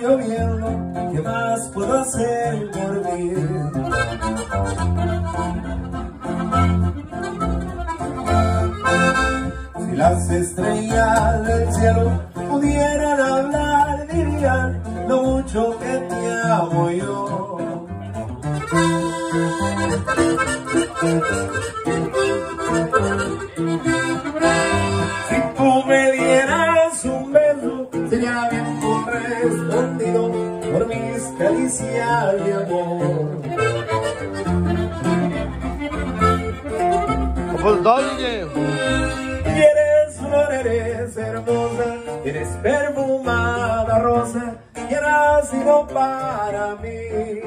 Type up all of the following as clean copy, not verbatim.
lloviendo, ¿qué más puedo hacer por ti? Si las estrellas del cielo pudieran hablar, dirían lo mucho que te amo yo. Si tú me dieras un beso, sería bien correspondido por mis caricias de amor. Y eres flor, eres hermosa, eres perfumada rosa, y has nacido para mí.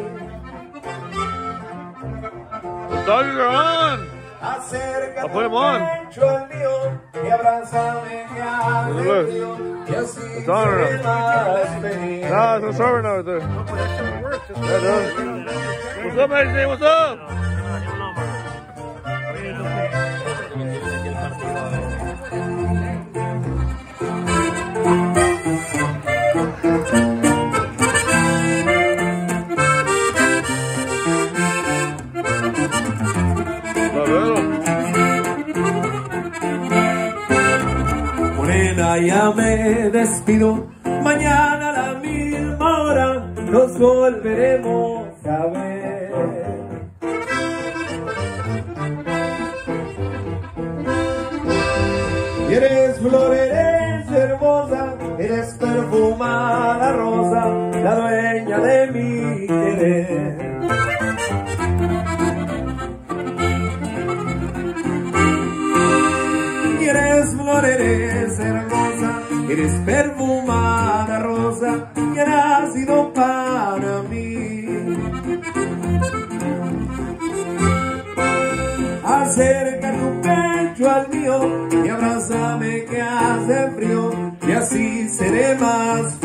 Acércate pecho al mío y abrázame que hace frío, y así seré más feliz. No, it's over now, there. What's up, Macy? What's up? Morena, ya me despido, mañana a la misma hora nos volveremos a ver. Y eres flor, eres hermosa, eres perfumada rosa, la dueña de mi querer. Y eres flor, eres hermosa, eres perfumada rosa, que ha nacido para mí. Acerca tu pecho al mío y abrázame que hace frío, y así seré más